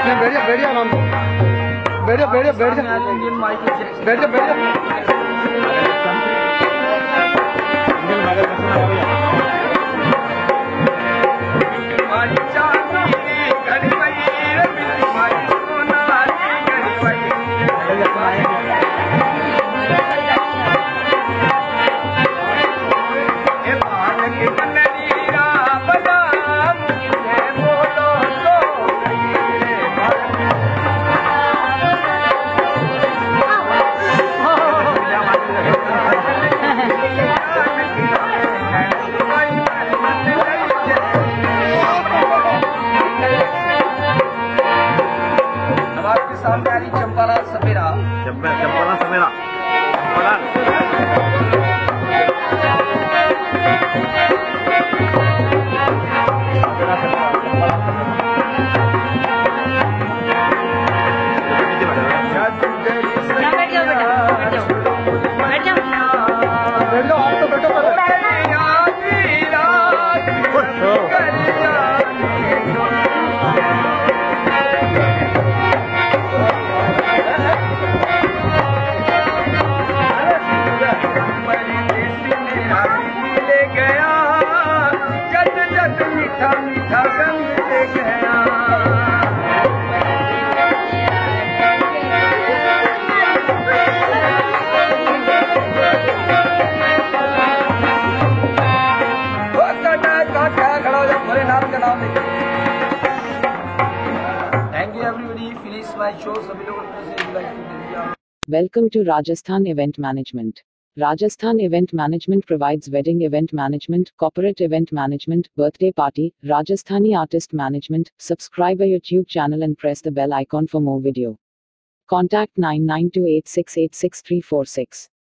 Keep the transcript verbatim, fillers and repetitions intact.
बैठ जा बैठ जा आराम से बैठ जा बैठ जा बैठ जा बैठ जा बैठ जा चंपाला सवेरा चंपाला सवेरा Welcome to Rajasthan Event Management. Rajasthan Event Management provides wedding event management, corporate event management, birthday party, Rajasthani artist management. Subscribe our YouTube channel and press the bell icon for more video. Contact nine nine two eight six eight six three four six.